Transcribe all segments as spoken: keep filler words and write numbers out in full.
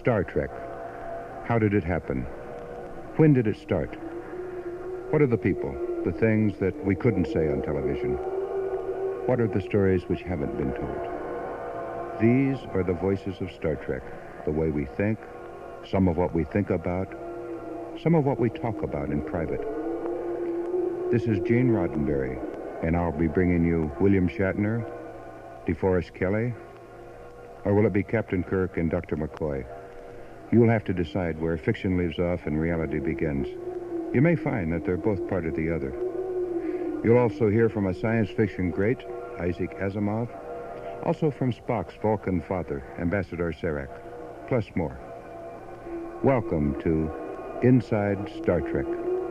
Star Trek. How did it happen? When did it start? What are the people, the things that we couldn't say on television? What are the stories which haven't been told? These are the voices of Star Trek, the way we think, some of what we think about, some of what we talk about in private. This is Gene Roddenberry, and I'll be bringing you William Shattner, DeForrest Kelley, or will it be Captain Kirk and Doctor McCoy? You'll have to decide where fiction leaves off and reality begins. You may find that they're both part of the other. You'll also hear from a science fiction great, Isaac Asimov, also from Spock's Vulcan father, Ambassador Serac, plus more. Welcome to Inside Star Trek.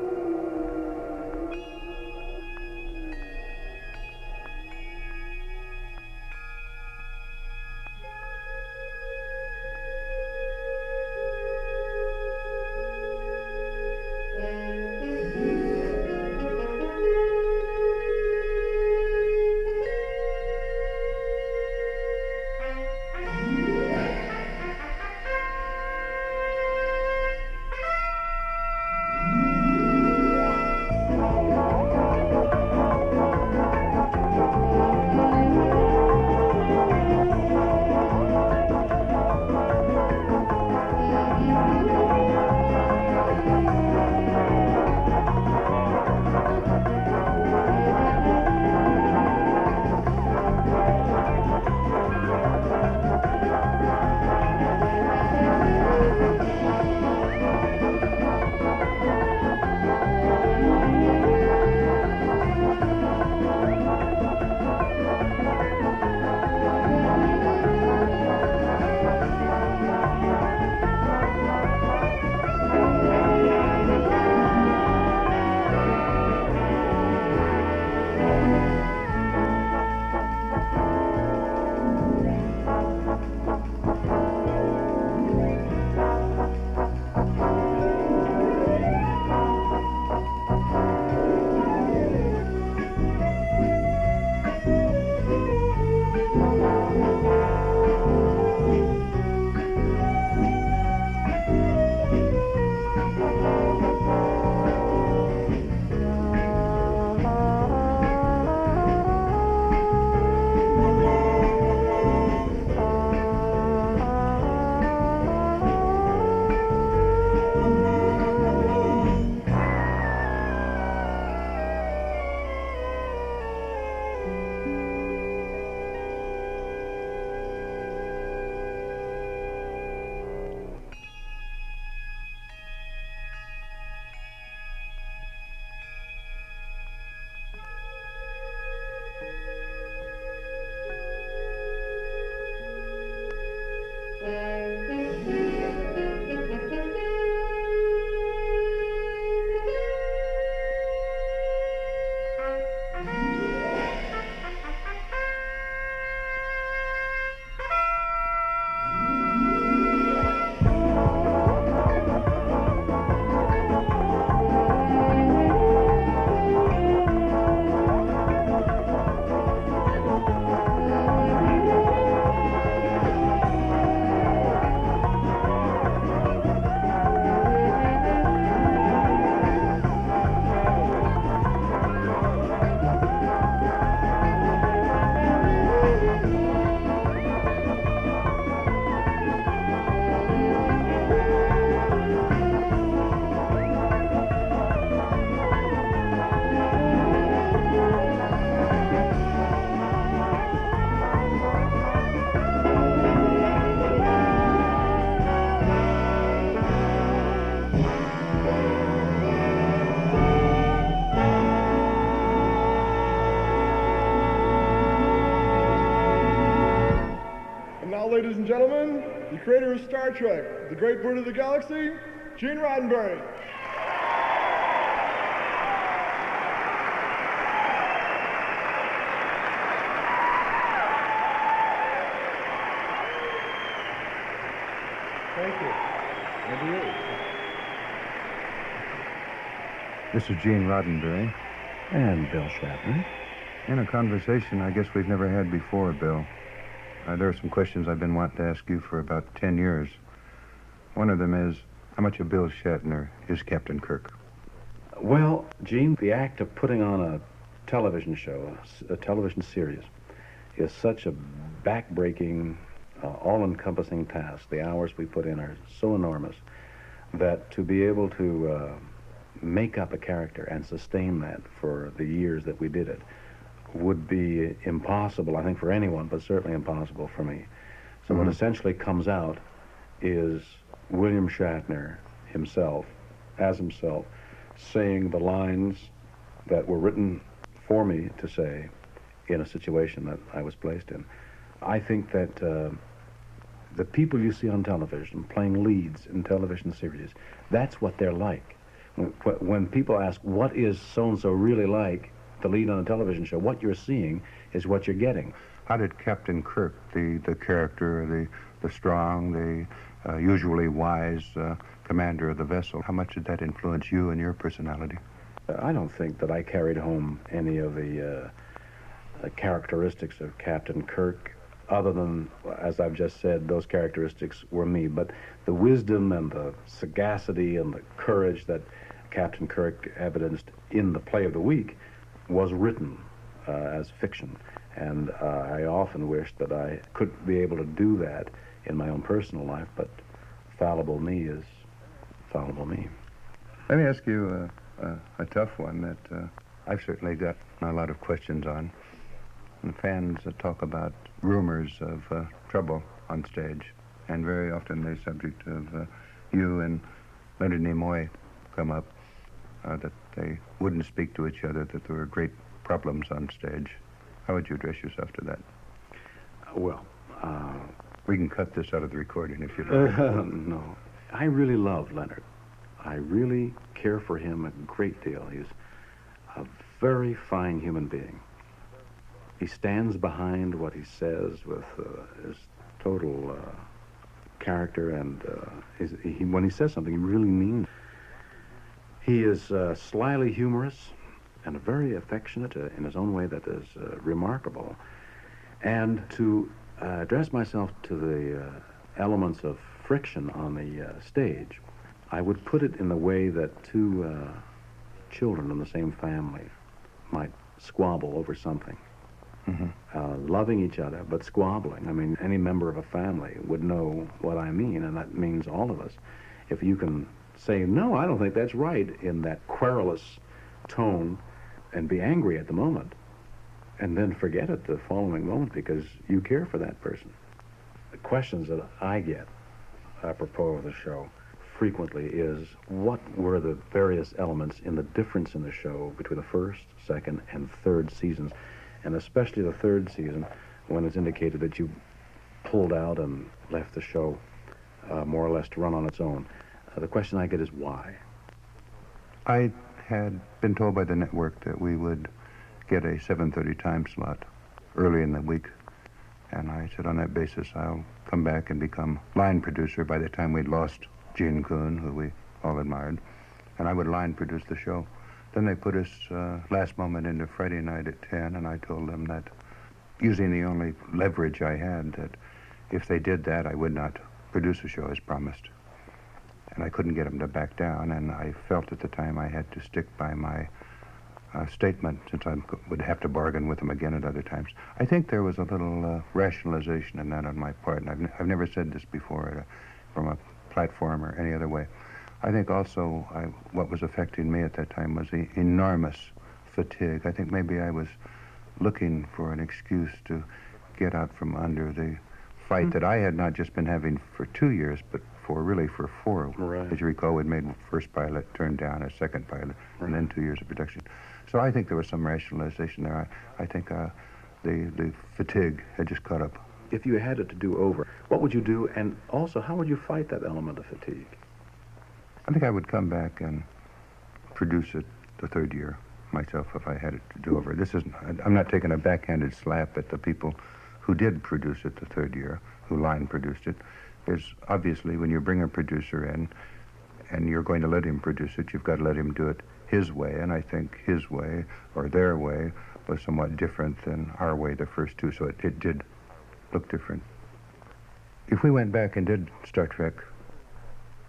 Ladies and gentlemen, the creator of Star Trek, the great bird of the galaxy, Gene Roddenberry. Thank you. And to you. This is Gene Roddenberry. And Bill Shattner. In a conversation I guess we've never had before, Bill. Uh, there are some questions I've been wanting to ask you for about ten years. One of them is, how much of Bill Shattner is Captain Kirk? Well, Gene, the act of putting on a television show, a, a television series, is such a back-breaking, uh, all-encompassing task. The hours we put in are so enormous that to be able to uh, make up a character and sustain that for the years that we did it would be impossible, I think, for anyone, but certainly impossible for me. So Mm-hmm. what essentially comes out is William Shattner himself, as himself, saying the lines that were written for me to say in a situation that I was placed in. I think that uh, the people you see on television playing leads in television series, that's what they're like. When, when people ask, what is so-and-so really like, the lead on a television show, what you're seeing is what you're getting. How did Captain Kirk, the, the character, the, the strong, the uh, usually wise uh, commander of the vessel, how much did that influence you and your personality? I don't think that I carried home any of the uh, uh, characteristics of Captain Kirk, other than, as I've just said, those characteristics were me. But the wisdom and the sagacity and the courage that Captain Kirk evidenced in the play of the week was written uh, as fiction. And uh, I often wish that I could be able to do that in my own personal life, but fallible me is fallible me. Let me ask you uh, uh, a tough one that uh, I've certainly got a lot of questions on. And fans uh, talk about rumors of uh, trouble on stage, and very often the subject of uh, you and Leonard Nimoy come up, uh, that they wouldn't speak to each other, that there were great problems on stage. How would you address yourself to that? Well, uh, we can cut this out of the recording if you like. Uh, no. I really love Leonard. I really care for him a great deal. He's a very fine human being. He stands behind what he says with uh, his total uh, character, and uh, his, he, when he says something, he really means it. He is uh, slyly humorous and very affectionate uh, in his own way that is uh, remarkable. And to uh, address myself to the uh, elements of friction on the uh, stage, I would put it in the way that two uh, children in the same family might squabble over something. Mm-hmm. Uh, loving each other, but squabbling. I mean, any member of a family would know what I mean, and that means all of us. If you can say, no, I don't think that's right, in that querulous tone, and be angry at the moment, and then forget it the following moment because you care for that person. The questions that I get apropos of the show frequently is, what were the various elements in the difference in the show between the first, second, and third seasons, and especially the third season, when it's indicated that you pulled out and left the show uh, more or less to run on its own. Uh, the question I get is why? I had been told by the network that we would get a seven thirty time slot early in the week, and I said, on that basis, I'll come back and become line producer by the time we'd lost Gene Kuhn, who we all admired, and I would line produce the show. Then they put us uh, last moment into Friday night at ten, and I told them that, using the only leverage I had, that if they did that, I would not produce a show as promised. And I couldn't get them to back down, and I felt at the time I had to stick by my uh, statement, since I would have to bargain with them again at other times. I think there was a little uh, rationalization in that on my part, and I've, n I've never said this before uh, from a platform or any other way. I think also I, what was affecting me at that time was the enormous fatigue. I think maybe I was looking for an excuse to get out from under the fight mm. that I had not just been having for two years, but for really for four. Right. As you recall, we'd made first pilot, turned down a second pilot, right. and then two years of production. So I think there was some rationalization there. I, I think uh, the, the fatigue had just caught up. If you had it to do over, what would you do, and also how would you fight that element of fatigue? I think I would come back and produce it the third year myself if I had it to do over. This isn't, I'm not taking a backhanded slap at the people who did produce it the third year, who line produced it. Is obviously when you bring a producer in and you're going to let him produce it, you've got to let him do it his way, and I think his way or their way was somewhat different than our way the first two, so it, it did look different. If we went back and did Star Trek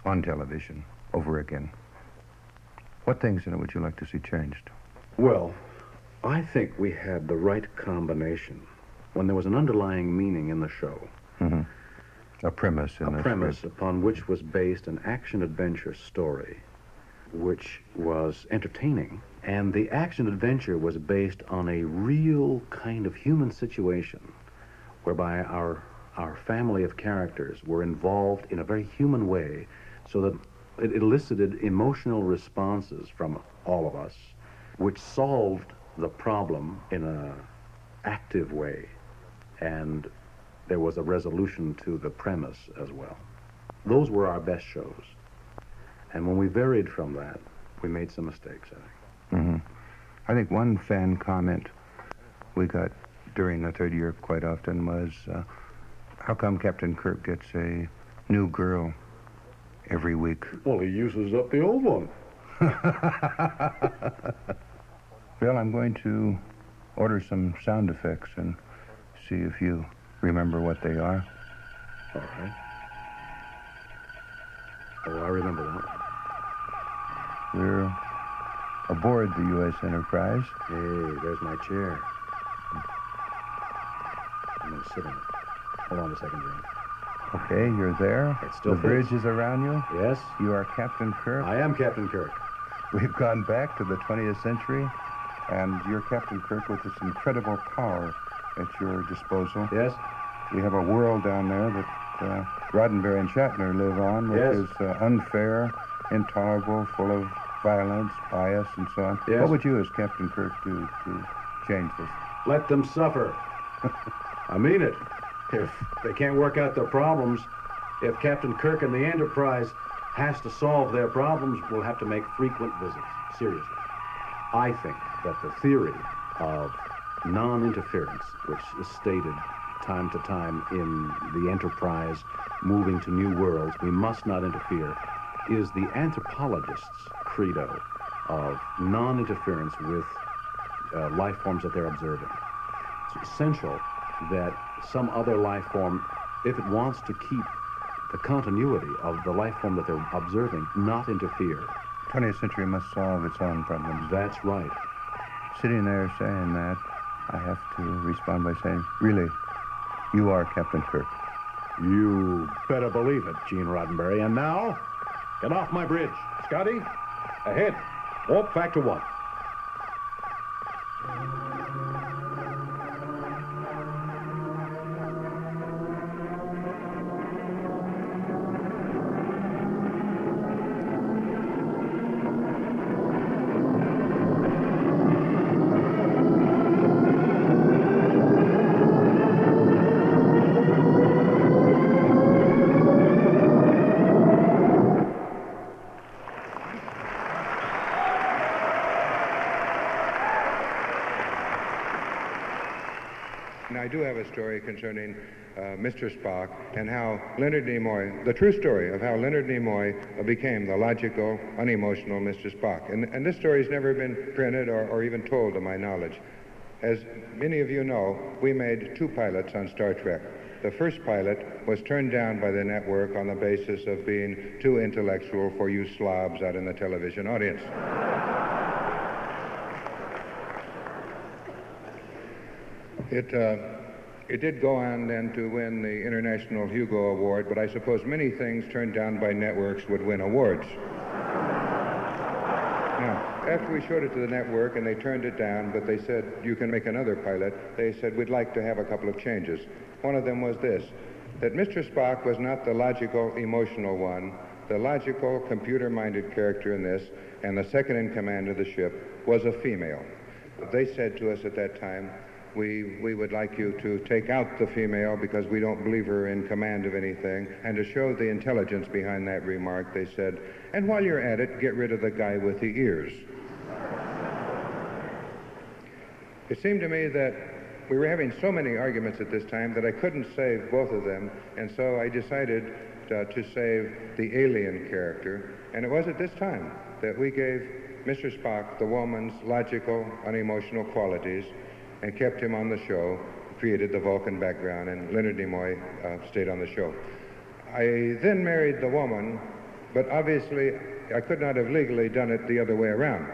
on television over again, what things in it would you like to see changed? Well, I think we had the right combination when there was an underlying meaning in the show. Mm-hmm. A premise in a the premise script. upon which was based an action-adventure story, which was entertaining. And the action-adventure was based on a real kind of human situation whereby our, our family of characters were involved in a very human way, so that it elicited emotional responses from all of us, which solved the problem in an active way. And there was a resolution to the premise as well. Those were our best shows. And when we varied from that, we made some mistakes, I think. Mm-hmm. I think one fan comment we got during the third year quite often was, uh, how come Captain Kirk gets a new girl every week? Well, he uses up the old one. Bill, I'm going to order some sound effects and see if you remember what they are. All right. Oh, I remember that. We're aboard the U S Enterprise. Hey, there's my chair. I'm going to sit on it. Hold on a second, Gene. Okay, you're there. It still the bridge fits. is around you. Yes? You are Captain Kirk. I am Captain Kirk. We've gone back to the twentieth century, and you're Captain Kirk with this incredible power at your disposal. Yes? We have a world down there that uh, Roddenberry and Shattner live on, which Yes. is uh, unfair, intolerable, full of violence, bias, and so on. Yes. What would you, as Captain Kirk, do to change this? Let them suffer. I mean it. If they can't work out their problems, if Captain Kirk and the Enterprise has to solve their problems, we'll have to make frequent visits. Seriously. I think that the theory of non-interference, which is stated time to time in the Enterprise moving to new worlds, we must not interfere, is the anthropologist's credo of non-interference with uh, life forms that they're observing. It's essential that some other life form, if it wants to keep the continuity of the life form that they're observing, not interfere. twentieth century must solve its own problems. That's right. Sitting there saying that, I have to respond by saying, really, you are Captain Kirk. You better believe it, Gene Roddenberry. And now, get off my bridge. Scotty, ahead. Warp factor one. Now, I do have a story concerning uh, Mister Spock and how Leonard Nimoy, the true story of how Leonard Nimoy uh, became the logical, unemotional Mister Spock. And, and this story has never been printed or, or even told to my knowledge. As many of you know, we made two pilots on Star Trek. The first pilot was turned down by the network on the basis of being too intellectual for you slobs out in the television audience. It, uh, it did go on then to win the International Hugo Award, but I suppose many things turned down by networks would win awards. Now, after we showed it to the network and they turned it down, but they said, you can make another pilot, they said, we'd like to have a couple of changes. One of them was this, that Mister Spock was not the logical, emotional one. The logical, computer-minded character in this, and the second in command of the ship, was a female. They said to us at that time, We, we would like you to take out the female because we don't believe her in command of anything. And to show the intelligence behind that remark, they said, and while you're at it, get rid of the guy with the ears. It seemed to me that we were having so many arguments at this time that I couldn't save both of them. And so I decided uh, to save the alien character. And it was at this time that we gave Mister Spock the woman's logical, unemotional qualities and kept him on the show, created the Vulcan background, and Leonard Nimoy uh, stayed on the show. I then married the woman but obviously I could not have legally done it the other way around.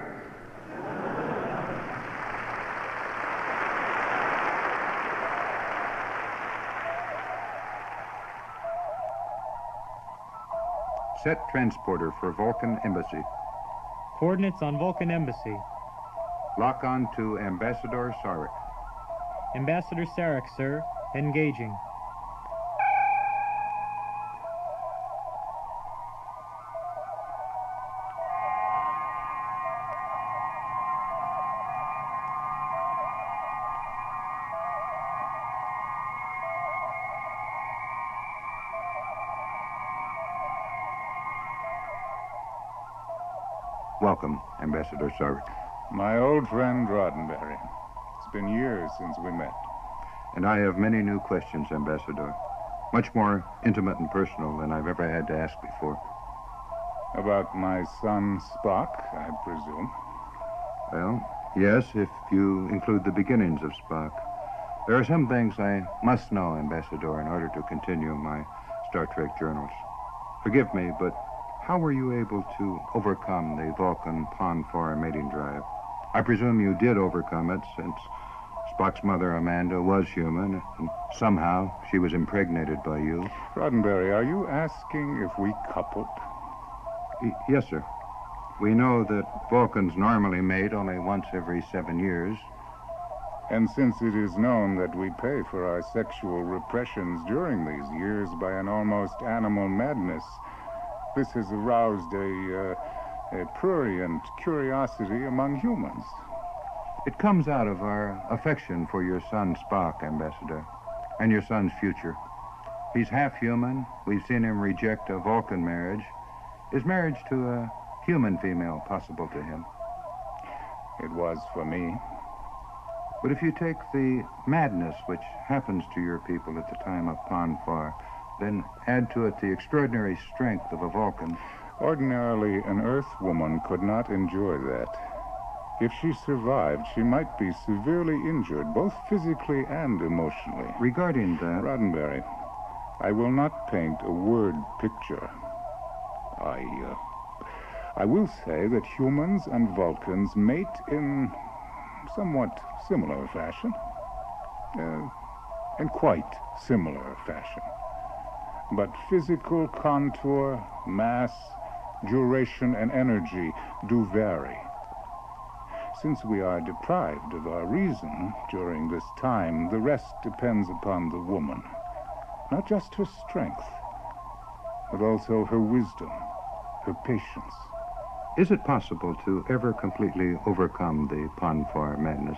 Set transporter for Vulcan Embassy. Coordinates on Vulcan Embassy. Lock on to Ambassador Sarek. Ambassador Sarek, sir. Engaging. Welcome, Ambassador Sarek. My old friend Roddenberry. It's been years since we met. And I have many new questions, Ambassador. Much more intimate and personal than I've ever had to ask before. About my son, Spock, I presume. Well, yes, if you include the beginnings of Spock. There are some things I must know, Ambassador, in order to continue my Star Trek journals. Forgive me, but how were you able to overcome the Vulcan Pon four mating drive? I presume you did overcome it, since Spock's mother, Amanda, was human, and somehow she was impregnated by you. Roddenberry, are you asking if we coupled? Y- yes, sir. We know that Vulcans normally mate only once every seven years. And since it is known that we pay for our sexual repressions during these years by an almost animal madness, this has aroused a, uh, a prurient curiosity among humans. It comes out of our affection for your son, Spock, Ambassador, and your son's future. He's half human. We've seen him reject a Vulcan marriage. Is marriage to a human female possible to him? It was for me. But if you take the madness which happens to your people at the time of Pon four, then add to it the extraordinary strength of a Vulcan. Ordinarily, an Earth woman could not enjoy that. If she survived, she might be severely injured, both physically and emotionally. Regarding that... Roddenberry, I will not paint a word picture. I, uh, I will say that humans and Vulcans mate in somewhat similar fashion. Uh, in quite similar fashion. But physical contour, mass, duration, and energy do vary. Since we are deprived of our reason during this time, the rest depends upon the woman. Not just her strength, but also her wisdom, her patience. Is it possible to ever completely overcome the Pon four madness?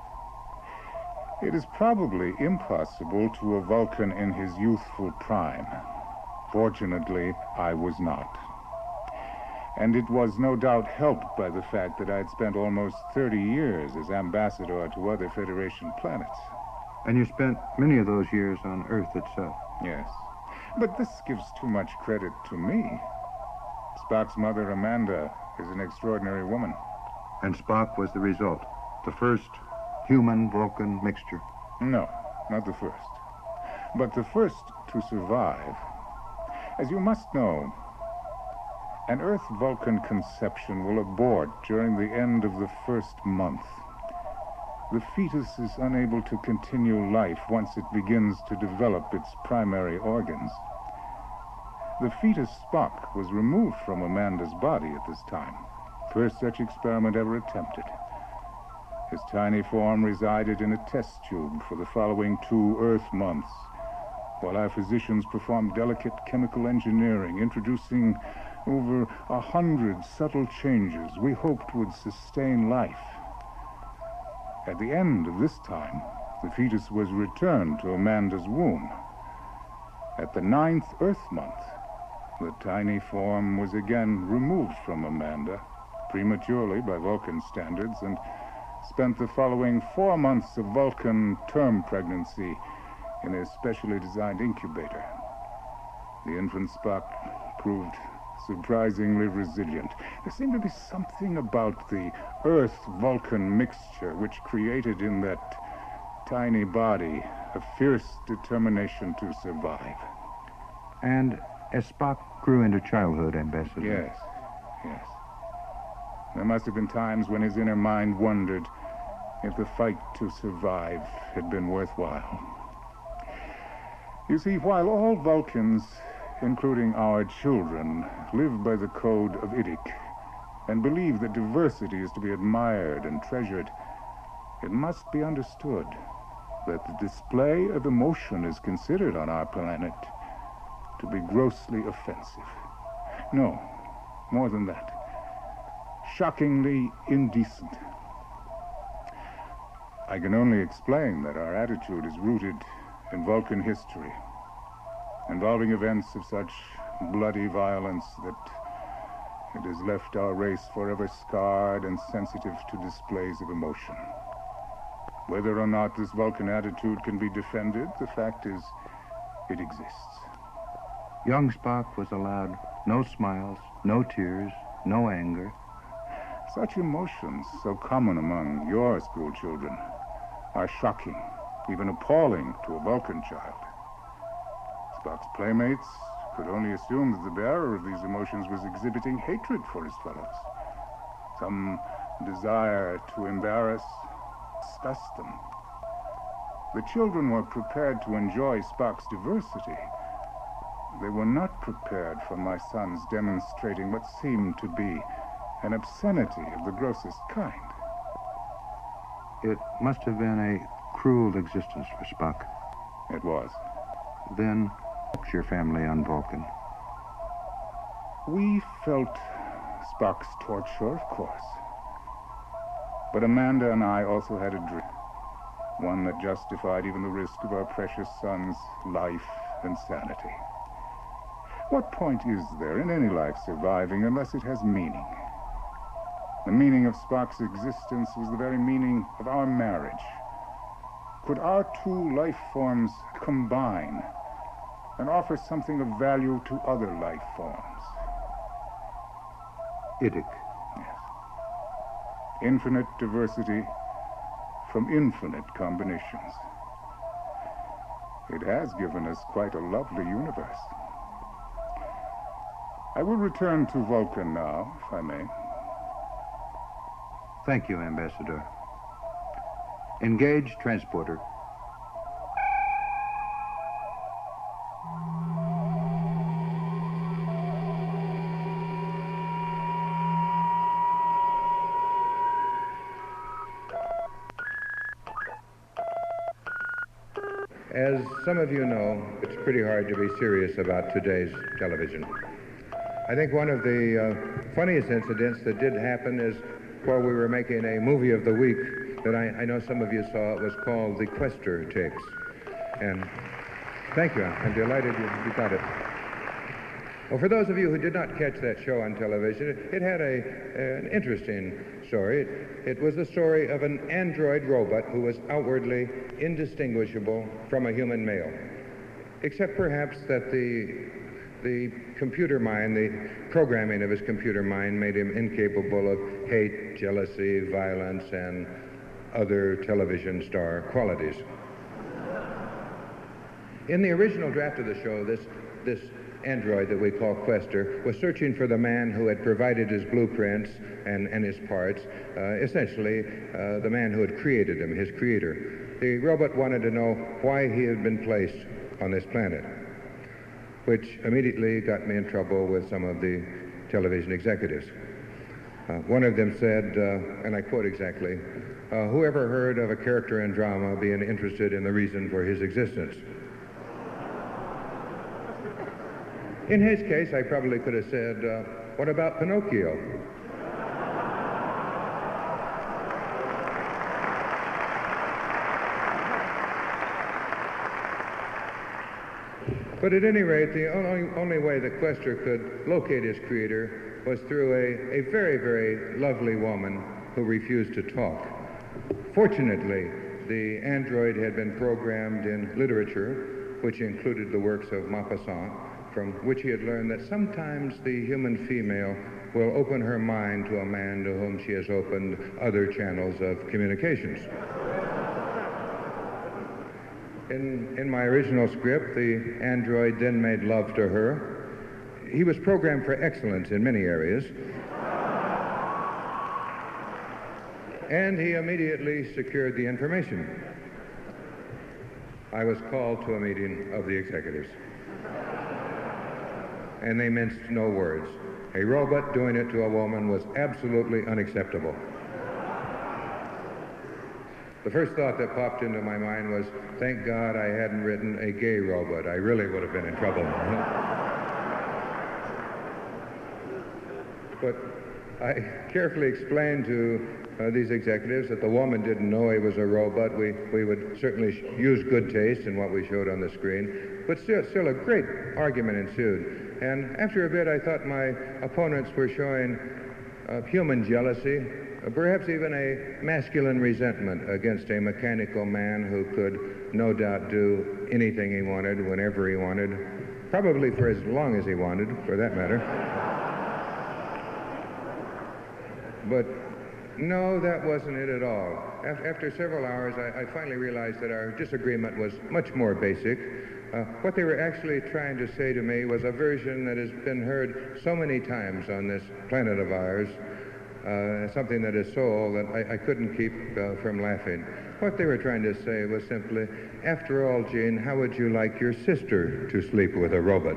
It is probably impossible to a Vulcan in his youthful prime. Fortunately, I was not. And it was no doubt helped by the fact that I had spent almost thirty years as ambassador to other Federation planets. And you spent many of those years on Earth itself. Yes. But this gives too much credit to me. Spock's mother, Amanda, is an extraordinary woman. And Spock was the result. The first human-Vulcan mixture. No, not the first. But the first to survive. As you must know, an Earth-Vulcan conception will abort during the end of the first month. The fetus is unable to continue life once it begins to develop its primary organs. The fetus Spock was removed from Amanda's body at this time. First such experiment ever attempted. His tiny form resided in a test tube for the following two Earth months, while our physicians performed delicate chemical engineering, introducing over a hundred subtle changes we hoped would sustain life. At the end of this time, the fetus was returned to Amanda's womb. At the ninth Earth month, the tiny form was again removed from Amanda, prematurely by Vulcan standards, and spent the following four months of Vulcan term pregnancy in a specially designed incubator. The infant Spock proved surprisingly resilient. There seemed to be something about the Earth-Vulcan mixture which created in that tiny body a fierce determination to survive. And As Spock grew into childhood, Ambassador. Yes, yes. There must have been times when his inner mind wondered if the fight to survive had been worthwhile. You see, while all Vulcans, including our children, live by the code of Idik and believe that diversity is to be admired and treasured, it must be understood that the display of emotion is considered on our planet to be grossly offensive. No, more than that. Shockingly indecent. I can only explain that our attitude is rooted in Vulcan history, involving events of such bloody violence that it has left our race forever scarred and sensitive to displays of emotion. Whether or not this Vulcan attitude can be defended, the fact is, it exists. Young Spock was allowed no smiles, no tears, no anger. Such emotions, so common among your school children, are shocking, even appalling to a Vulcan child. Spock's playmates could only assume that the bearer of these emotions was exhibiting hatred for his fellows, some desire to embarrass, disgust them. The children were prepared to enjoy Spock's diversity. They were not prepared for my son's demonstrating what seemed to be an obscenity of the grossest kind. It must have been a cruel existence for Spock. It was. Then, what's your family on Vulcan? We felt Spock's torture, of course. But Amanda and I also had a dream, one that justified even the risk of our precious son's life and sanity. What point is there in any life surviving unless it has meaning? The meaning of Spock's existence was the very meaning of our marriage. Could our two life forms combine and offer something of value to other life forms? Idik. Yes. Infinite diversity from infinite combinations. It has given us quite a lovely universe. I will return to Vulcan now, if I may. Thank you, Ambassador. Engage transporter. As some of you know, it's pretty hard to be serious about today's television. I think one of the uh, funniest incidents that did happen is while we were making a movie of the week that I, I know some of you saw. It was called The Quester Tapes. And thank you. I'm delighted you, you got it. Well, for those of you who did not catch that show on television, it, it had a, an interesting story. It, it was the story of an android robot who was outwardly indistinguishable from a human male, except perhaps that the The computer mind, the programming of his computer mind made him incapable of hate, jealousy, violence, and other television star qualities. In the original draft of the show, this, this android that we call Quester was searching for the man who had provided his blueprints and, and his parts, uh, essentially uh, the man who had created him, his creator. The robot wanted to know why he had been placed on this planet, which immediately got me in trouble with some of the television executives. Uh, one of them said, uh, and I quote exactly, uh, whoever heard of a character in drama being interested in the reason for his existence? In his case, I probably could have said, uh, what about Pinocchio? But at any rate, the only, only way that Quester could locate his creator was through a, a very, very lovely woman who refused to talk. Fortunately, the android had been programmed in literature, which included the works of Maupassant, from which he had learned that sometimes the human female will open her mind to a man to whom she has opened other channels of communications. In, in my original script, the android then made love to her, he was programmed for excellence in many areas. And he immediately secured the information. I was called to a meeting of the executives. And they minced no words. A robot doing it to a woman was absolutely unacceptable. The first thought that popped into my mind was, thank God I hadn't written a gay robot. I really would have been in trouble. But I carefully explained to uh, these executives that the woman didn't know he was a robot. We, we would certainly use good taste in what we showed on the screen. But still, still a great argument ensued. And after a bit, I thought my opponents were showing uh, human jealousy, uh, perhaps even a masculine resentment against a mechanical man who could no doubt do anything he wanted, whenever he wanted, probably for as long as he wanted, for that matter. But no, that wasn't it at all. After several hours, I, I finally realized that our disagreement was much more basic. Uh, what they were actually trying to say to me was a version that has been heard so many times on this planet of ours, uh, something that is so old that I, I couldn't keep uh, from laughing. What they were trying to say was simply, after all, Gene, how would you like your sister to sleep with a robot?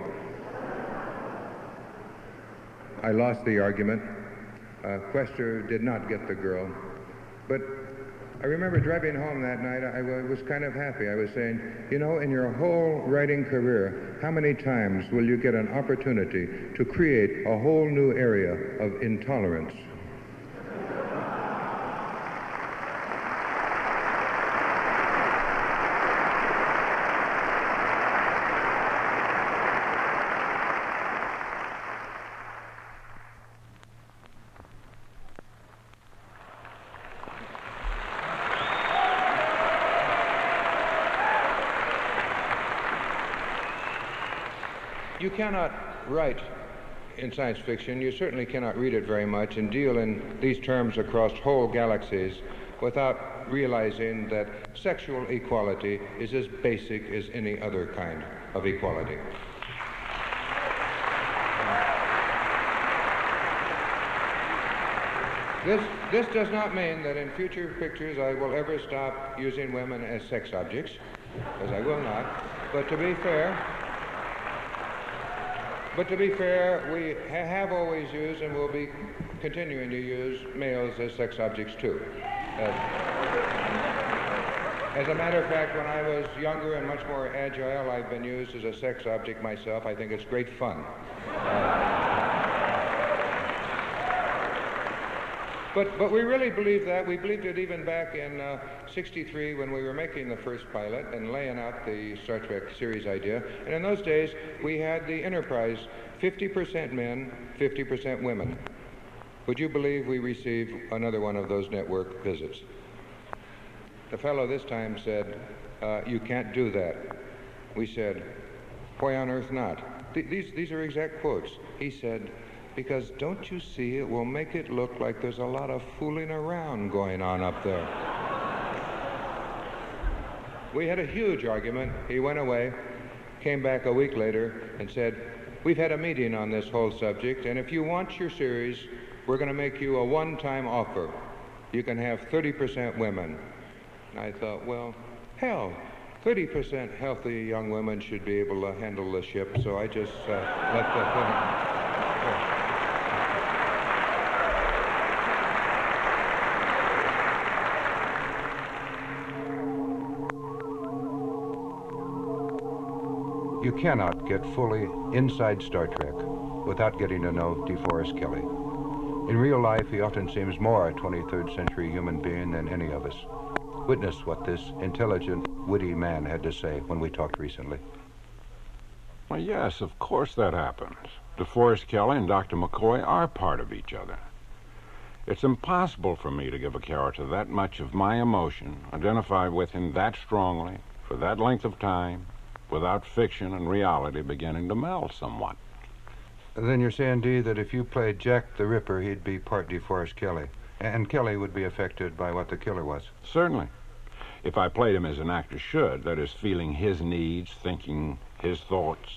I lost the argument. Uh, Quester did not get the girl. But I remember driving home that night, I was kind of happy. I was saying, you know, in your whole writing career, how many times will you get an opportunity to create a whole new area of intolerance? You cannot write in science fiction, you certainly cannot read it very much and deal in these terms across whole galaxies without realizing that sexual equality is as basic as any other kind of equality. This, this does not mean that in future pictures I will ever stop using women as sex objects, because I will not. But to be fair, But to be fair, we ha have always used and will be continuing to use males as sex objects too. As, as a matter of fact, when I was younger and much more agile, I've been used as a sex object myself. I think it's great fun. Uh, But, but we really believed that. We believed it even back in uh, sixty-three when we were making the first pilot and laying out the Star Trek series idea. And in those days, we had the Enterprise, fifty percent men, fifty percent women. Would you believe we received another one of those network visits? The fellow this time said, uh, you can't do that. We said, why on earth not? Th these, these are exact quotes. He said, because don't you see, it will make it look like there's a lot of fooling around going on up there. We had a huge argument. He went away, came back a week later and said, we've had a meeting on this whole subject, and if you want your series, we're going to make you a one-time offer. You can have thirty percent women. And I thought, well, hell, thirty percent healthy young women should be able to handle the ship, so I just uh, let the thing... You cannot get fully inside Star Trek without getting to know DeForrest Kelley. In real life, he often seems more a twenty-third century human being than any of us. Witness what this intelligent, witty man had to say when we talked recently. Well, yes, of course that happens. DeForrest Kelley and Doctor McCoy are part of each other. It's impossible for me to give a character that much of my emotion, identify with him that strongly, for that length of time, without fiction and reality beginning to meld somewhat. Then you're saying, Dee, that if you played Jack the Ripper, he'd be part DeForrest Kelley, and Kelley would be affected by what the killer was? Certainly. If I played him as an actor should, that is, feeling his needs, thinking his thoughts,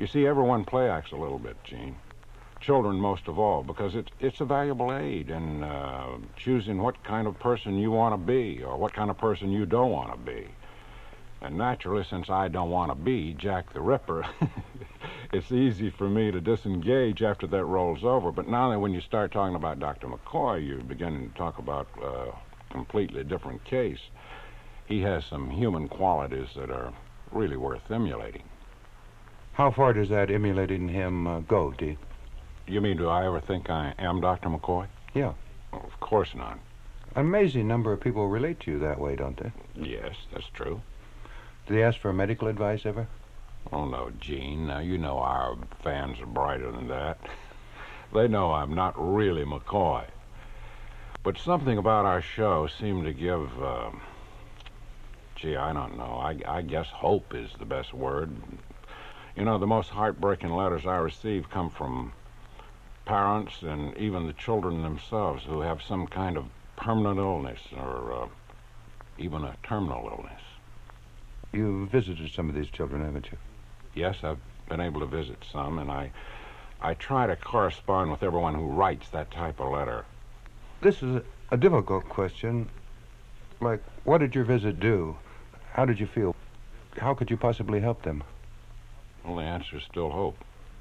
You see, everyone play acts a little bit, Gene. Children most of all, because it's, it's a valuable aid in uh, choosing what kind of person you want to be or what kind of person you don't want to be. And naturally, since I don't want to be Jack the Ripper, it's easy for me to disengage after that rolls over. But now that when you start talking about Doctor McCoy, you're beginning to talk about a completely different case. He has some human qualities that are really worth emulating. How far does that emulating him uh, go, Dee? You mean, do I ever think I am Doctor McCoy? Yeah. Well, of course not. An amazing number of people relate to you that way, don't they? Yes, that's true. Do they ask for medical advice ever? Oh, no, Gene. Now, you know our fans are brighter than that. They know I'm not really McCoy. But something about our show seemed to give, uh, gee, I don't know. I, I guess hope is the best word. You know, the most heartbreaking letters I receive come from parents and even the children themselves who have some kind of permanent illness or uh, even a terminal illness. You've visited some of these children, haven't you? Yes, I've been able to visit some, and I, I try to correspond with everyone who writes that type of letter. This is a, a difficult question. Like, what did your visit do? How did you feel? How could you possibly help them? Well, the answer is still hope.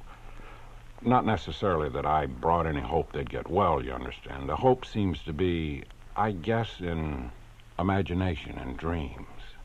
Not necessarily that I brought any hope they'd get well, you understand. The hope seems to be, I guess, in imagination and dreams.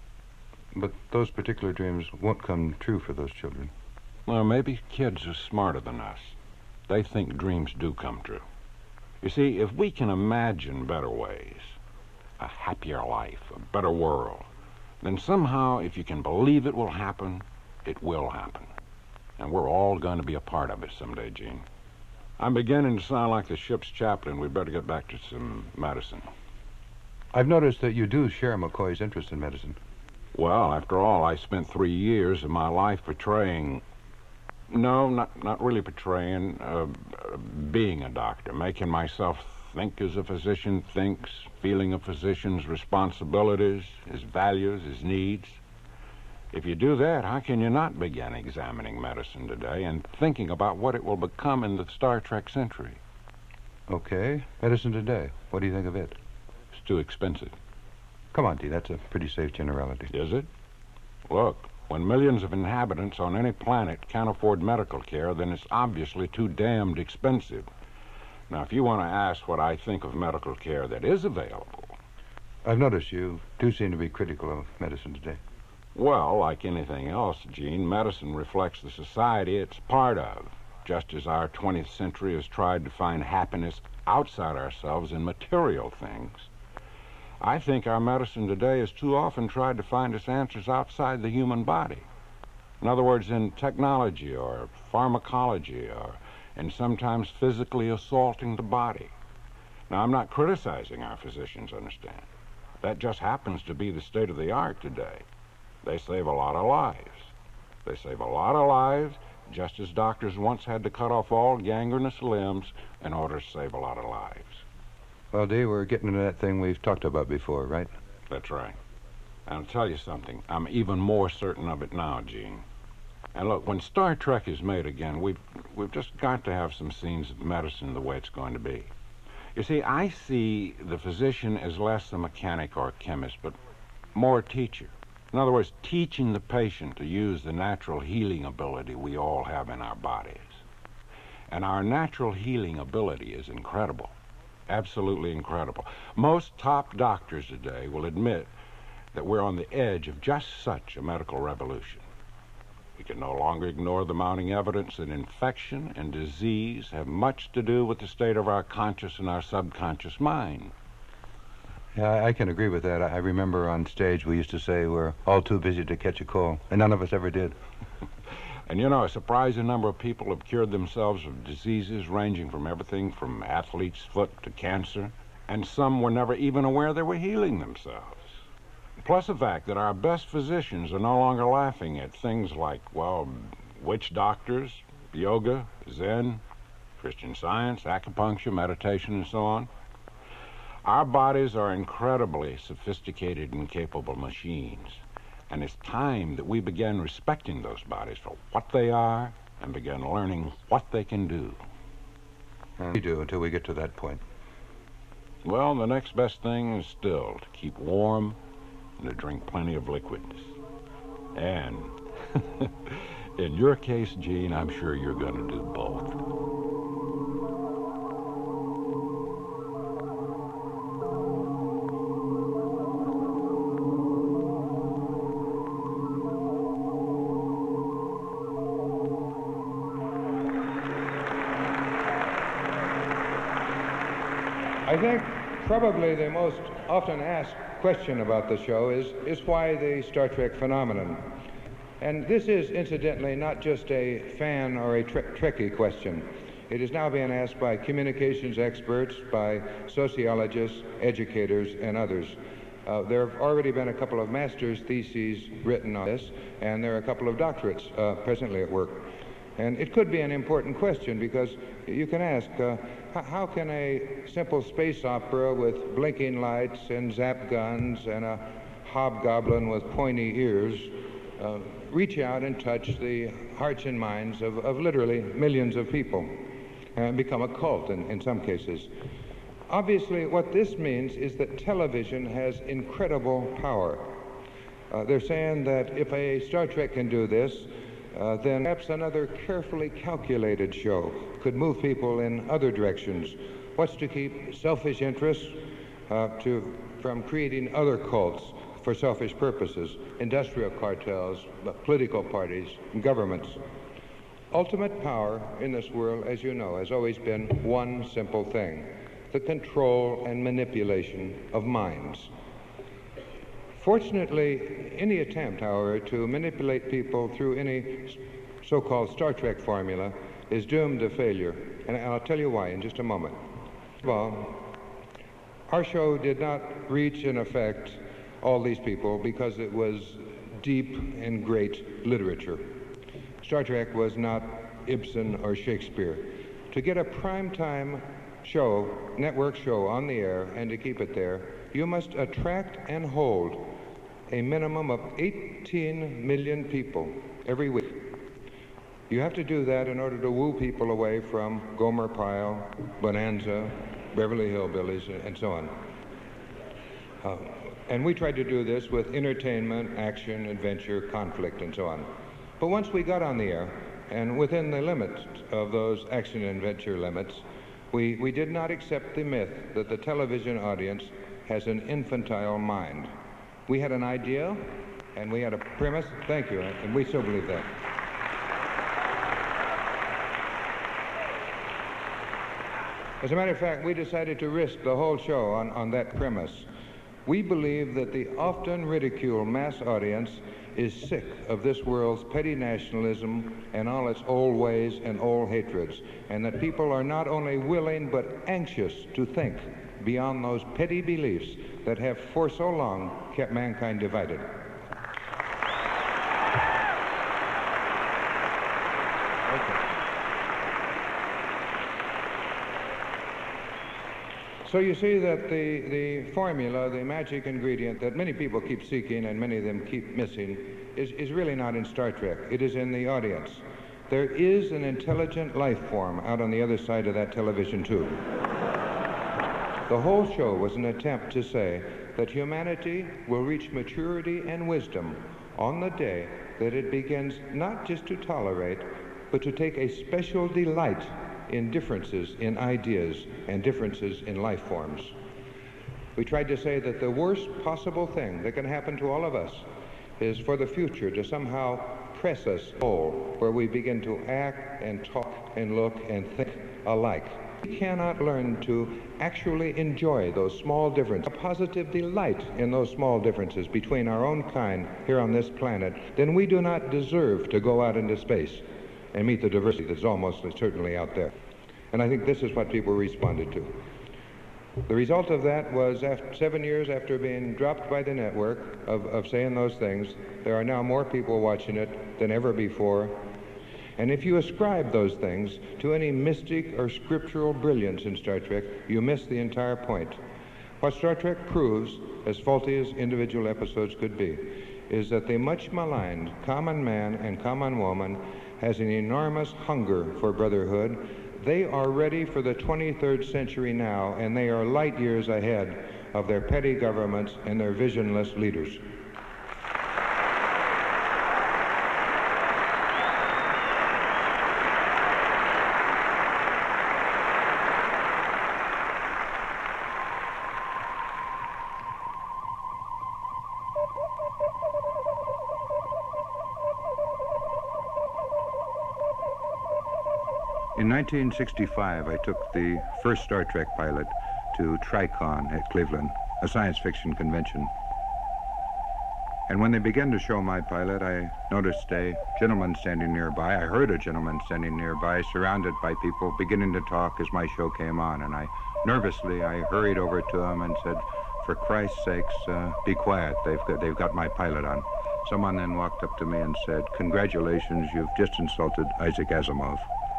But those particular dreams won't come true for those children. Well, maybe kids are smarter than us. They think dreams do come true. You see, if we can imagine better ways, a happier life, a better world, then somehow, if you can believe it will happen, it will happen. And we're all going to be a part of it someday, Gene. I'm beginning to sound like the ship's chaplain. We'd better get back to some medicine. I've noticed that you do share McCoy's interest in medicine. Well, after all, I spent three years of my life portraying... No, not, not really portraying, uh, being a doctor, making myself think as a physician thinks, feeling a physician's responsibilities, his values, his needs. If you do that, how can you not begin examining medicine today and thinking about what it will become in the Star Trek century? Okay. Medicine today. What do you think of it? It's too expensive. Come on, Dee. That's a pretty safe generality. Is it? Look, when millions of inhabitants on any planet can't afford medical care, then it's obviously too damned expensive. Now, if you want to ask what I think of medical care that is available... I've noticed you do seem to be critical of medicine today. Well, like anything else, Gene, medicine reflects the society it's part of, just as our twentieth century has tried to find happiness outside ourselves in material things. I think our medicine today has too often tried to find its answers outside the human body. In other words, in technology or pharmacology or in sometimes physically assaulting the body. Now, I'm not criticizing our physicians, understand. That just happens to be the state of the art today. They save a lot of lives. They save a lot of lives, just as doctors once had to cut off all gangrenous limbs in order to save a lot of lives. Well, Dee, we're getting into that thing we've talked about before, right? That's right. And I'll tell you something. I'm even more certain of it now, Gene. And look, when Star Trek is made again, we've, we've just got to have some scenes of medicine the way it's going to be. You see, I see the physician as less a mechanic or a chemist, but more a teacher. In other words, teaching the patient to use the natural healing ability we all have in our bodies. And our natural healing ability is incredible. Absolutely incredible. Most top doctors today will admit that we're on the edge of just such a medical revolution. We can no longer ignore the mounting evidence that infection and disease have much to do with the state of our conscious and our subconscious mind. Yeah, I can agree with that. I remember on stage we used to say we're all too busy to catch a cold, and none of us ever did. And you know, a surprising number of people have cured themselves of diseases ranging from everything from athlete's foot to cancer, and some were never even aware they were healing themselves. Plus the fact that our best physicians are no longer laughing at things like, well, witch doctors, yoga, Zen, Christian Science, acupuncture, meditation, and so on. Our bodies are incredibly sophisticated and capable machines, and it's time that we begin respecting those bodies for what they are and begin learning what they can do. And we do until we get to that point. Well, the next best thing is still to keep warm and to drink plenty of liquids. And in your case, Gene, I'm sure you're going to do both. I think probably the most often asked question about the show is, is why the Star Trek phenomenon? And this is, incidentally, not just a fan or a tre Trekkie question. It is now being asked by communications experts, by sociologists, educators, and others. Uh, there have already been a couple of master's theses written on this, and there are a couple of doctorates uh, presently at work. And it could be an important question because you can ask, uh, how can a simple space opera with blinking lights and zap guns and a hobgoblin with pointy ears uh, reach out and touch the hearts and minds of, of literally millions of people and become a cult in, in some cases? Obviously, what this means is that television has incredible power. Uh, they're saying that if a Star Trek can do this, Uh, then perhaps another carefully calculated show could move people in other directions. What's to keep selfish interests uh, to, from creating other cults for selfish purposes, industrial cartels, political parties, and governments. Ultimate power in this world, as you know, has always been one simple thing: the control and manipulation of minds. Fortunately, any attempt, however, to manipulate people through any so-called Star Trek formula is doomed to failure, and I'll tell you why in just a moment. First of all, our show did not reach and affect all these people because it was deep and great literature. Star Trek was not Ibsen or Shakespeare. To get a primetime show, network show on the air, and to keep it there, you must attract and hold a minimum of eighteen million people every week. You have to do that in order to woo people away from Gomer Pyle, Bonanza, Beverly Hillbillies, and so on. Uh, and we tried to do this with entertainment, action, adventure, conflict, and so on. But once we got on the air, and within the limits of those action and adventure limits, we, we did not accept the myth that the television audience has an infantile mind. We had an idea, and we had a premise. Thank you, and we still believe that. As a matter of fact, we decided to risk the whole show on, on that premise. We believe that the often ridiculed mass audience is sick of this world's petty nationalism and all its old ways and old hatreds, and that people are not only willing but anxious to think beyond those petty beliefs that have for so long kept mankind divided. Okay. So you see that the, the formula, the magic ingredient that many people keep seeking and many of them keep missing is, is really not in Star Trek. It is in the audience. There is an intelligent life form out on the other side of that television tube. The whole show was an attempt to say that humanity will reach maturity and wisdom on the day that it begins not just to tolerate, but to take a special delight in differences in ideas and differences in life forms. We tried to say that the worst possible thing that can happen to all of us is for the future to somehow press us whole, where we begin to act and talk and look and think alike. We cannot learn to actually enjoy those small differences, a positive delight in those small differences between our own kind here on this planet, then we do not deserve to go out into space and meet the diversity that's almost certainly out there. And I think this is what people responded to. The result of that was after seven years after being dropped by the network of, of saying those things, there are now more people watching it than ever before. And if you ascribe those things to any mystic or scriptural brilliance in Star Trek, you miss the entire point. What Star Trek proves, as faulty as individual episodes could be, is that the much maligned common man and common woman has an enormous hunger for brotherhood. They are ready for the twenty-third century now, and they are light years ahead of their petty governments and their visionless leaders. In nineteen sixty-five, I took the first Star Trek pilot to TriCon at Cleveland, a science fiction convention. And when they began to show my pilot, I noticed a gentleman standing nearby. I heard a gentleman standing nearby, surrounded by people beginning to talk as my show came on. And I, nervously, I hurried over to him and said, "For Christ's sakes, uh, be quiet. They've got, they've got my pilot on." Someone then walked up to me and said, "Congratulations, you've just insulted Isaac Asimov."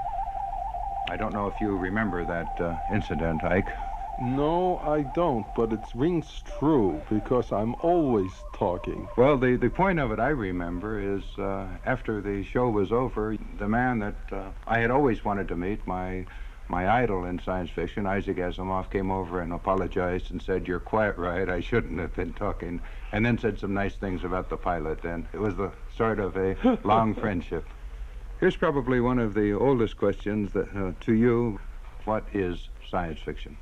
I don't know if you remember that uh, incident, Ike. No, I don't, but it rings true because I'm always talking. Well, the, the point of it I remember is uh, after the show was over, the man that uh, I had always wanted to meet, my my idol in science fiction, Isaac Asimov, came over and apologized and said, "You're quite right, I shouldn't have been talking," and then said some nice things about the pilot, and it was the start of a long friendship. Here's probably one of the oldest questions that, uh, to you. What is science fiction?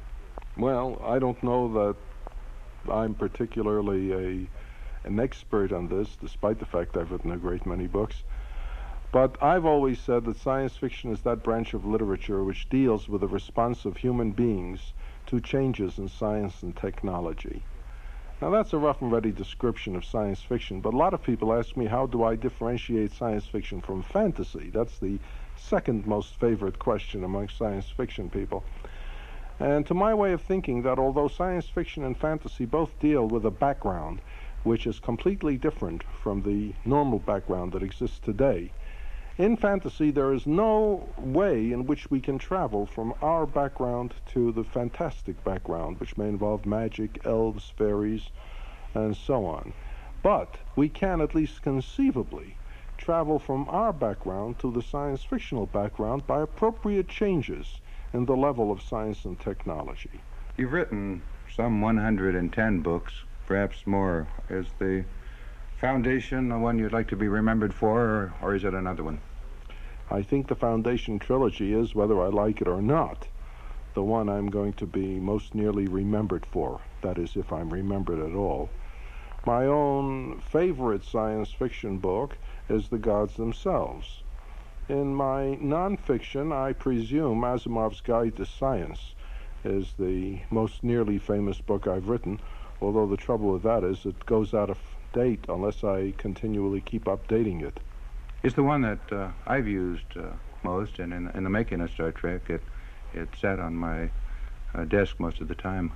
Well, I don't know that I'm particularly a an expert on this, despite the fact I've written a great many books. But I've always said that science fiction is that branch of literature which deals with the response of human beings to changes in science and technology. Now, that's a rough and ready description of science fiction, but a lot of people ask me, how do I differentiate science fiction from fantasy? That's the second most favorite question among science fiction people. And to my way of thinking, that although science fiction and fantasy both deal with a background which is completely different from the normal background that exists today, in fantasy there is no way in which we can travel from our background to the fantastic background, which may involve magic, elves, fairies, and so on. But we can, at least conceivably, travel from our background to the science fictional background by appropriate changes in the level of science and technology. You've written some one hundred ten books, perhaps more. Is the Foundation the one you'd like to be remembered for, or, or is it another one? I think the Foundation trilogy is, whether I like it or not, the one I'm going to be most nearly remembered for. That is, if I'm remembered at all. My own favorite science fiction book is The Gods Themselves. In my nonfiction, I presume Asimov's Guide to Science is the most nearly famous book I've written, although the trouble with that is it goes out of date unless I continually keep updating it. It's the one that uh, I've used uh, most, and in, in the making of Star Trek, it, it sat on my uh, desk most of the time.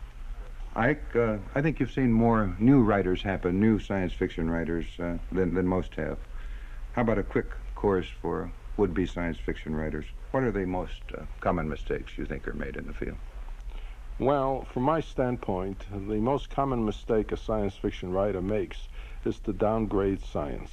Ike, uh, I think you've seen more new writers happen, new science fiction writers, uh, than, than most have. How about a quick course for would-be science fiction writers? What are the most uh, common mistakes you think are made in the field? Well, from my standpoint, the most common mistake a science fiction writer makes is to downgrade science.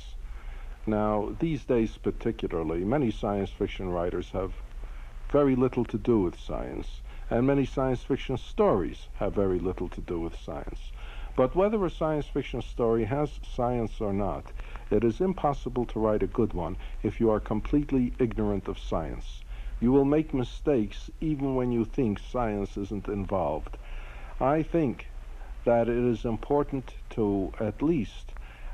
Now, these days particularly, many science fiction writers have very little to do with science, and many science fiction stories have very little to do with science. But whether a science fiction story has science or not, it is impossible to write a good one if you are completely ignorant of science. You will make mistakes even when you think science isn't involved. I think that it is important to at least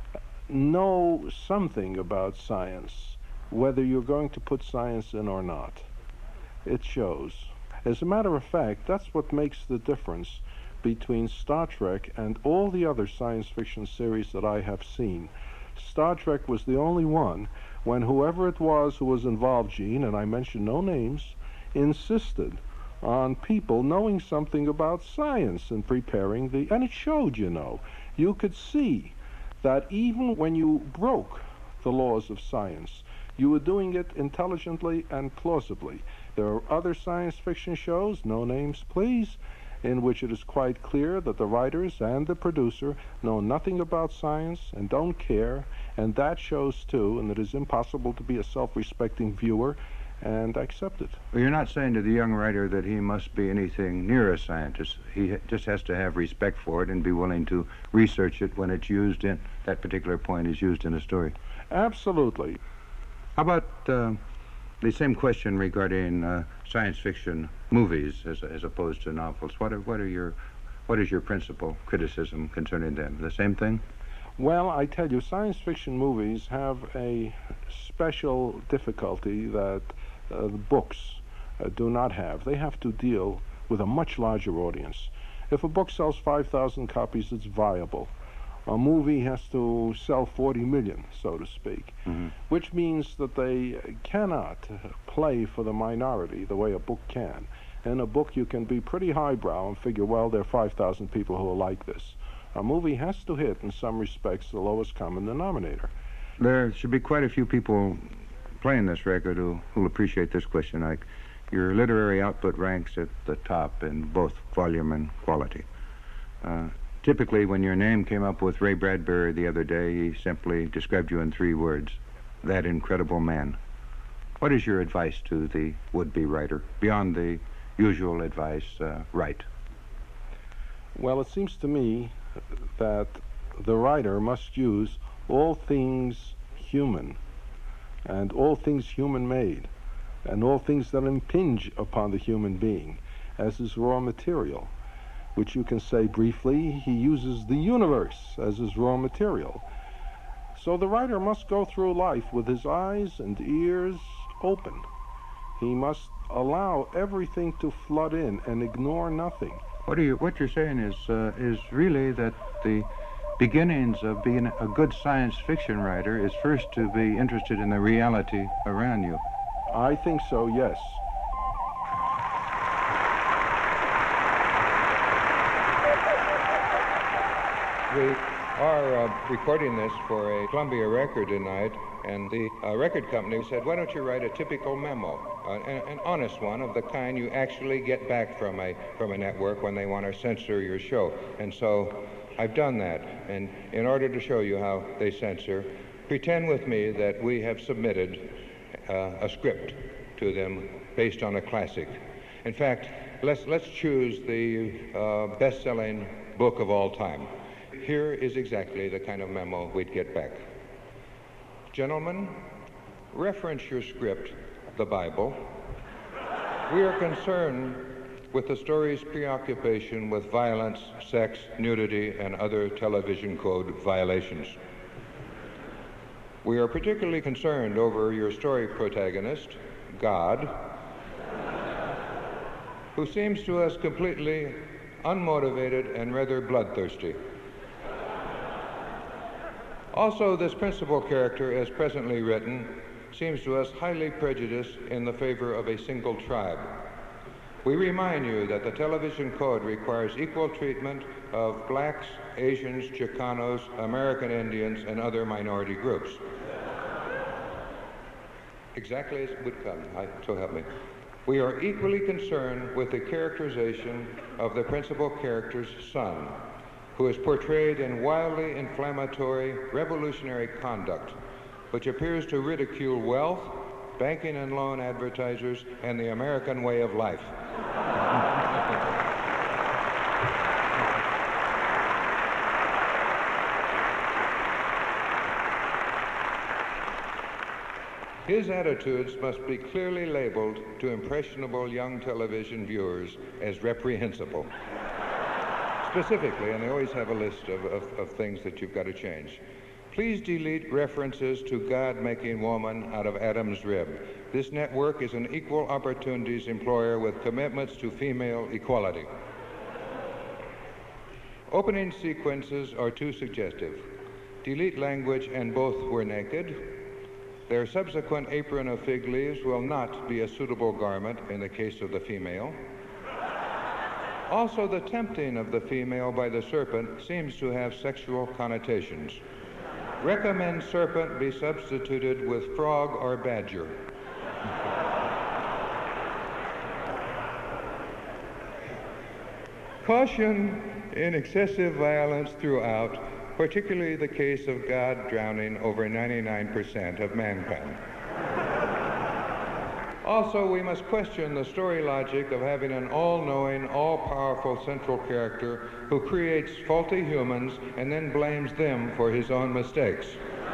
know something about science, whether you're going to put science in or not. It shows. As a matter of fact, that's what makes the difference between Star Trek and all the other science fiction series that I have seen. Star Trek was the only one when whoever it was who was involved, Gene, and I mention no names, insisted on people knowing something about science and preparing the... And it showed, you know. You could see that even when you broke the laws of science, you were doing it intelligently and plausibly. There are other science fiction shows, no names please, in which it is quite clear that the writers and the producer know nothing about science and don't care, and that shows too, and it is impossible to be a self-respecting viewer and accept it. Well, you're not saying to the young writer that he must be anything near a scientist. He just has to have respect for it and be willing to research it when it's used in, that particular point is used in a story. Absolutely. How about uh, the same question regarding uh, science fiction movies as, as opposed to novels? What are, what are your, what is your principal criticism concerning them? The same thing? Well, I tell you, science fiction movies have a special difficulty that uh, the books uh, do not have. They have to deal with a much larger audience. If a book sells five thousand copies, it's viable. A movie has to sell forty million, so to speak, mm-hmm. which means that they cannot play for the minority the way a book can. In a book, you can be pretty highbrow and figure, well, there are five thousand people who will like this. A movie has to hit, in some respects, the lowest common denominator. There should be quite a few people playing this record who will appreciate this question. Like, your literary output ranks at the top in both volume and quality. Uh, typically, when your name came up with Ray Bradbury the other day, he simply described you in three words: that incredible man. What is your advice to the would-be writer, beyond the usual advice, uh, write? Well, it seems to me that the writer must use all things human and all things human-made and all things that impinge upon the human being as his raw material, which you can say briefly, he uses the universe as his raw material. So the writer must go through life with his eyes and ears open. He must allow everything to flood in and ignore nothing. What are you? What you're saying is uh, is really that the beginnings of being a good science fiction writer is first to be interested in the reality around you. I think so, yes. We are uh, recording this for a Columbia record tonight, and the uh, record company said, why don't you write a typical memo, uh, an, an honest one of the kind you actually get back from a, from a network when they want to censor your show. And so I've done that, and in order to show you how they censor, pretend with me that we have submitted uh, a script to them based on a classic. In fact, let's, let's choose the uh, best-selling book of all time. Here is exactly the kind of memo we'd get back. Gentlemen, reference your script, the Bible. We are concerned with the story's preoccupation with violence, sex, nudity, and other television code violations. We are particularly concerned over your story protagonist, God, who seems to us completely unmotivated and rather bloodthirsty. Also, this principal character, as presently written, seems to us highly prejudiced in the favor of a single tribe. We remind you that the television code requires equal treatment of blacks, Asians, Chicanos, American Indians, and other minority groups. Exactly as it would come, I, so help me. We are equally concerned with the characterization of the principal character's son, who is portrayed in wildly inflammatory, revolutionary conduct, which appears to ridicule wealth, banking and loan advertisers, and the American way of life. His attitudes must be clearly labeled to impressionable young television viewers as reprehensible. Specifically, and they always have a list of, of, of things that you've got to change. Please delete references to God making woman out of Adam's rib. This network is an equal opportunities employer with commitments to female equality. Opening sequences are too suggestive. Delete language and both were naked. Their subsequent apron of fig leaves will not be a suitable garment in the case of the female. Also, the tempting of the female by the serpent seems to have sexual connotations. Recommend serpent be substituted with frog or badger. Caution in excessive violence throughout, particularly the case of God drowning over ninety-nine percent of mankind. Also, we must question the story logic of having an all-knowing, all-powerful central character who creates faulty humans and then blames them for his own mistakes.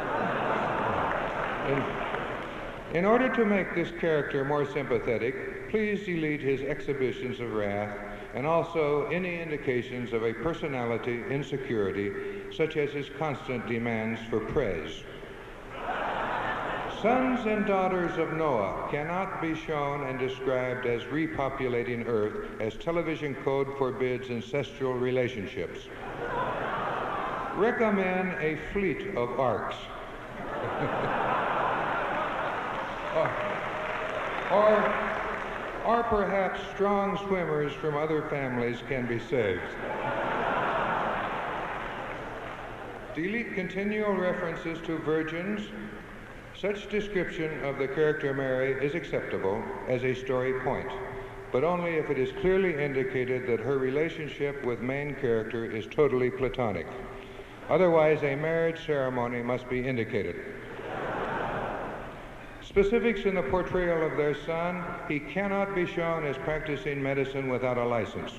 In, in order to make this character more sympathetic, please delete his exhibitions of wrath and also any indications of a personality insecurity, such as his constant demands for praise. Sons and daughters of Noah cannot be shown and described as repopulating Earth, as television code forbids ancestral relationships. Recommend a fleet of arks. or, or, or perhaps strong swimmers from other families can be saved. Delete continual references to virgins. Such description of the character Mary is acceptable as a story point, but only if it is clearly indicated that her relationship with main character is totally platonic. Otherwise, a marriage ceremony must be indicated. Specifics in the portrayal of their son: he cannot be shown as practicing medicine without a license.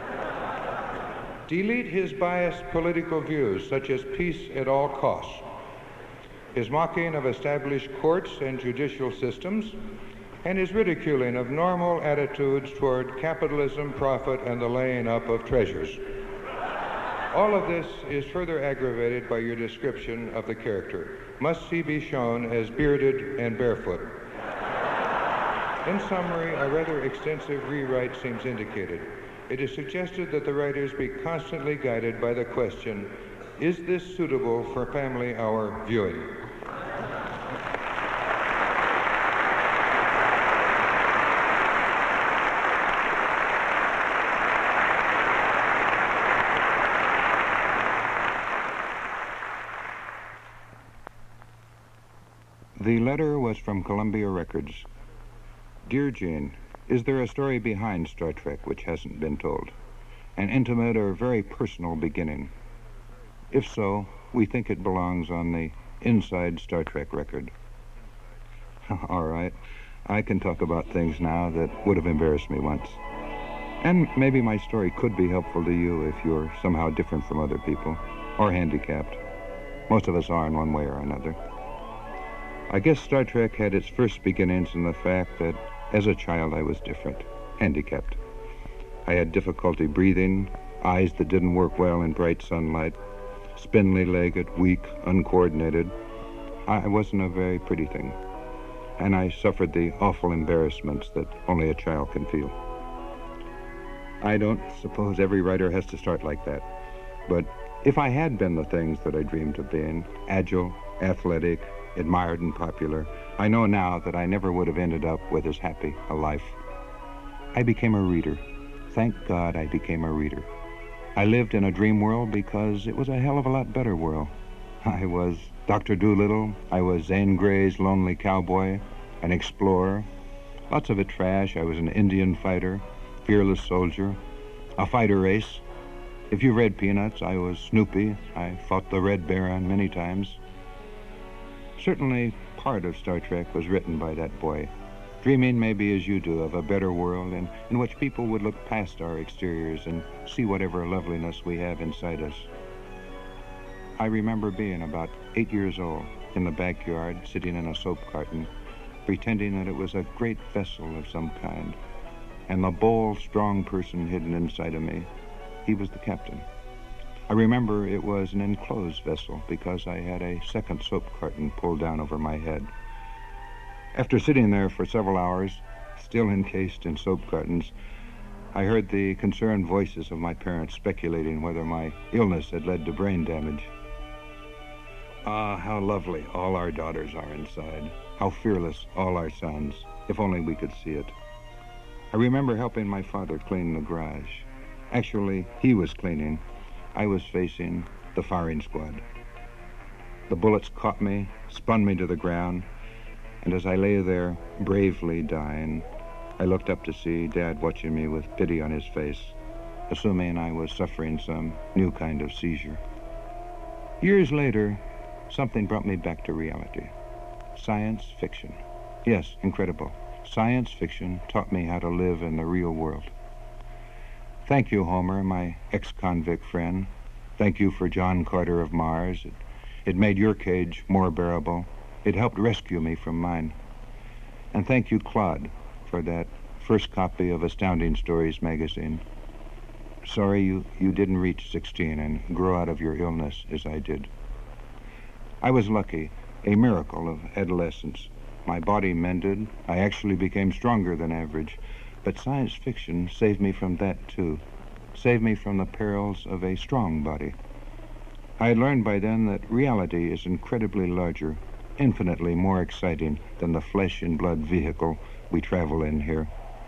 Delete his biased political views, such as peace at all costs, his mocking of established courts and judicial systems, and his ridiculing of normal attitudes toward capitalism, profit, and the laying up of treasures. All of this is further aggravated by your description of the character. Must he be shown as bearded and barefoot? In summary, a rather extensive rewrite seems indicated. It is suggested that the writers be constantly guided by the question, is this suitable for family hour viewing? The letter was from Columbia Records. Dear Gene, is there a story behind Star Trek which hasn't been told? An intimate or very personal beginning? If so, we think it belongs on the Inside Star Trek record. All right, I can talk about things now that would have embarrassed me once. And maybe my story could be helpful to you if you're somehow different from other people, or handicapped. Most of us are in one way or another. I guess Star Trek had its first beginnings in the fact that as a child I was different, handicapped. I had difficulty breathing, eyes that didn't work well in bright sunlight, spindly-legged, weak, uncoordinated. I wasn't a very pretty thing, and I suffered the awful embarrassments that only a child can feel. I don't suppose every writer has to start like that, but if I had been the things that I dreamed of being, agile, athletic, admired and popular, I know now that I never would have ended up with as happy a life. I became a reader. Thank God I became a reader. I lived in a dream world because it was a hell of a lot better world. I was Doctor Dolittle, I was Zane Grey's lonely cowboy, an explorer, lots of it trash. I was an Indian fighter, fearless soldier, a fighter race. If you read Peanuts, I was Snoopy. I fought the Red Baron many times. Certainly part of Star Trek was written by that boy, dreaming maybe as you do of a better world in, in which people would look past our exteriors and see whatever loveliness we have inside us. I remember being about eight years old in the backyard, sitting in a soap carton, pretending that it was a great vessel of some kind, and the bold, strong person hidden inside of me, he was the captain. I remember it was an enclosed vessel because I had a second soap carton pulled down over my head. After sitting there for several hours, still encased in soap cartons, I heard the concerned voices of my parents speculating whether my illness had led to brain damage. Ah, how lovely all our daughters are inside. How fearless all our sons, if only we could see it. I remember helping my father clean the garage. Actually, he was cleaning. I was facing the firing squad. The bullets caught me, spun me to the ground, and as I lay there, bravely dying, I looked up to see Dad watching me with pity on his face. assuming I was suffering some new kind of seizure. Years later, something brought me back to reality. Science fiction. Yes, incredible. Science fiction taught me how to live in the real world. Thank you, Homer, my ex-convict friend. Thank you for John Carter of Mars. It, it made your cage more bearable. It helped rescue me from mine. And thank you, Claude, for that first copy of Astounding Stories magazine. Sorry you, you didn't reach sixteen and grow out of your illness as I did. I was lucky, a miracle of adolescence. My body mended. I actually became stronger than average. But science fiction saved me from that, too. Saved me from the perils of a strong body. I had learned by then that reality is incredibly larger, infinitely more exciting than the flesh and blood vehicle we travel in here.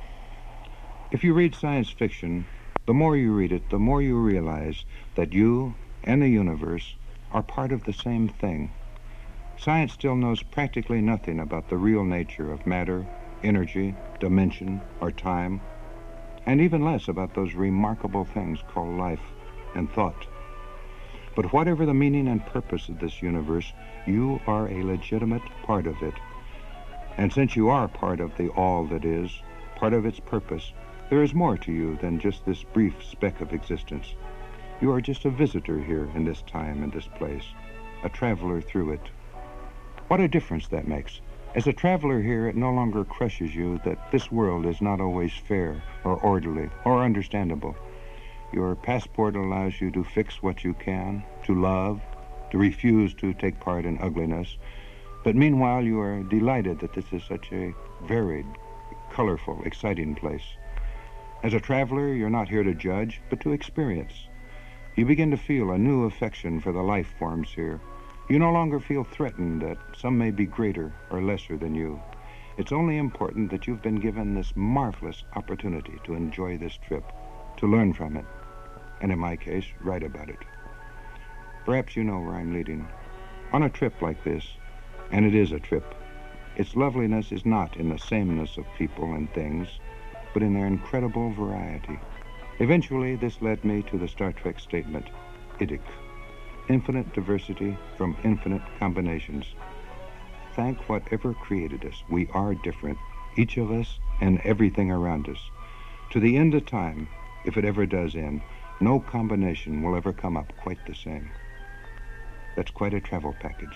If you read science fiction, the more you read it, the more you realize that you and the universe are part of the same thing. Science still knows practically nothing about the real nature of matter, energy, dimension, or time, and even less about those remarkable things called life and thought. But whatever the meaning and purpose of this universe, you are a legitimate part of it. And since you are part of the all that is, part of its purpose, there is more to you than just this brief speck of existence. You are just a visitor here in this time and this place, a traveler through it. What a difference that makes. As a traveler here, it no longer crushes you that this world is not always fair or orderly or understandable. Your passport allows you to fix what you can, to love, to refuse to take part in ugliness. But meanwhile, you are delighted that this is such a varied, colorful, exciting place. As a traveler, you're not here to judge, but to experience. You begin to feel a new affection for the life forms here. You no longer feel threatened that some may be greater or lesser than you. It's only important that you've been given this marvelous opportunity to enjoy this trip, to learn from it, and in my case, write about it. Perhaps you know where I'm leading. On a trip like this, and it is a trip, its loveliness is not in the sameness of people and things, but in their incredible variety. Eventually, this led me to the Star Trek statement, I D I C, infinite diversity from infinite combinations. Thank whatever created us. We are different, each of us and everything around us. To the end of time, if it ever does end, no combination will ever come up quite the same. That's quite a travel package.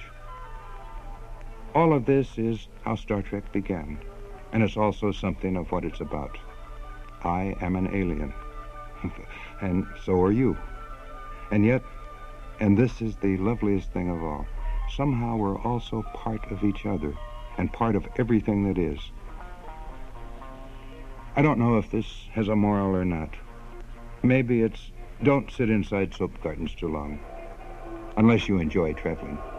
All of this is how Star Trek began, and it's also something of what it's about. I am an alien, and so are you. And yet, and this is the loveliest thing of all, somehow we're also part of each other and part of everything that is. I don't know if this has a moral or not. Maybe it's don't sit inside soap gardens too long, unless you enjoy traveling.